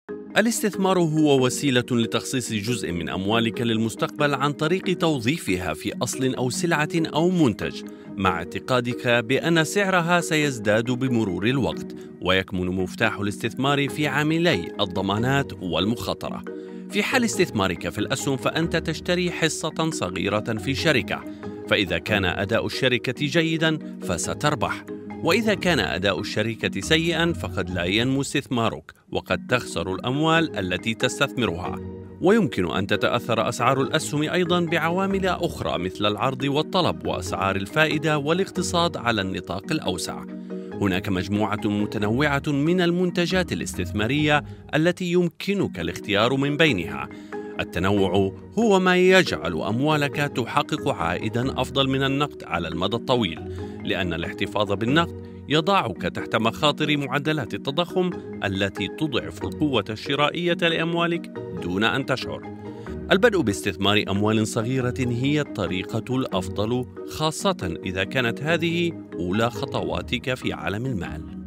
الاستثمار هو وسيلة لتخصيص جزء من أموالك للمستقبل عن طريق توظيفها في أصل أو سلعة أو منتج، مع اعتقادك بأن سعرها سيزداد بمرور الوقت. ويكمن مفتاح الاستثمار في عاملي الضمانات والمخاطرة. في حال استثمارك في الأسهم، فأنت تشتري حصة صغيرة في شركة، فإذا كان أداء الشركة جيداً فستربح، وإذا كان أداء الشركة سيئاً فقد لا ينمو استثمارك، وقد تخسر الأموال التي تستثمرها. ويمكن أن تتأثر أسعار الأسهم أيضاً بعوامل أخرى مثل العرض والطلب وأسعار الفائدة والاقتصاد على النطاق الأوسع. هناك مجموعة متنوعة من المنتجات الاستثمارية التي يمكنك الاختيار من بينها. التنوع هو ما يجعل أموالك تحقق عائداً أفضل من النقد على المدى الطويل، لأن الاحتفاظ بالنقد يضعك تحت مخاطر معدلات التضخم التي تضعف القوة الشرائية لأموالك دون أن تشعر. البدء باستثمار أموال صغيرة هي الطريقة الأفضل، خاصة إذا كانت هذه أولى خطواتك في عالم المال.